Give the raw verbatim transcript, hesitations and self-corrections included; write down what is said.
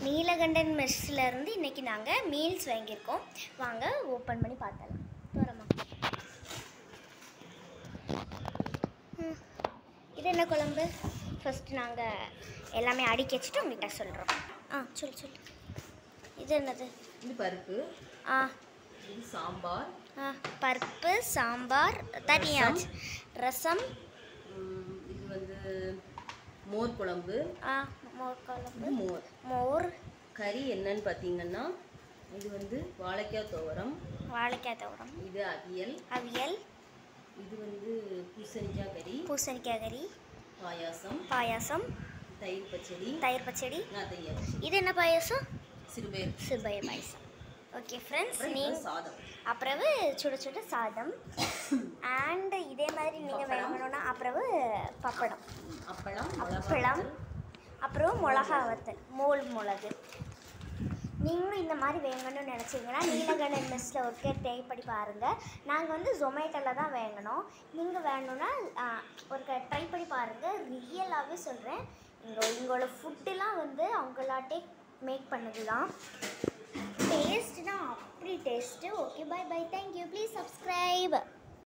நீலகண்டன் மெஸ்ஸிலேருந்து இன்றைக்கி நாங்கள் மீல்ஸ் வாங்கியிருக்கோம். வாங்க ஓப்பன் பண்ணி பார்த்தலாம். தூரமா இது என்ன குழம்பு? ஃபஸ்ட்டு நாங்கள் எல்லாமே அடுக்கி வச்சுட்டு உங்கள்கிட்ட சொல்கிறோம். ஆ சொல் சொல். இது என்னது? இது பருப்பு. ஆ இது சாம்பார். ஆ பருப்பு சாம்பார் தனியாக ரசம். இது வந்து மோர் குழம்பு. ஆ மோர் குழம்பு. மோர் மோர் கறி என்னன்னு பார்த்தீங்கன்னா இது வந்து வாழைக்காய் துவரம். வாழைக்காய் துவரம். இது அவியல். அவியல். இது வந்து பூசணிக்காய் கறி. பூசணிக்காய் கறி. பாயாசம். பாயாசம். தயிர் பச்சடி. தயிர் பச்சடி. நாத்தையா. இது என்ன பாயாசம்? சிறுபயிர். சிறுபயிர் பாயாசம். ஓகே ஃப்ரெண்ட்ஸ், நீங்கள் சாதம். அப்புறம் சுட சுட சாதம். அண்ட் இதே மாதிரி நீங்கள் வேணும்னா அப்புறம் பப்படம். அப்பளம். அப்பளம். அப்புறம் மிளகா வத்தல். மோல் மிளகு. நீங்களும் இந்த மாதிரி வேணும்னு நினச்சிங்கன்னா நீலகண்டன் மெஸ்ஸில் ஒருக்கே ட்ரை பண்ணி பாருங்கள். நாங்கள் வந்து ஜொமேட்டோவில் தான் வாங்கினோம். நீங்கள் வேணும்னா ஒரு ட்ரை பண்ணி பாருங்கள். ரியலாகவே சொல்கிறேன், இங்கே உங்களோட ஃபுட்டுலாம் வந்து அவங்களாட்டே மேக் பண்ணது தான். டேஸ்ட்னா அப்படி taste. Okay, bye bye, thank you. Please subscribe.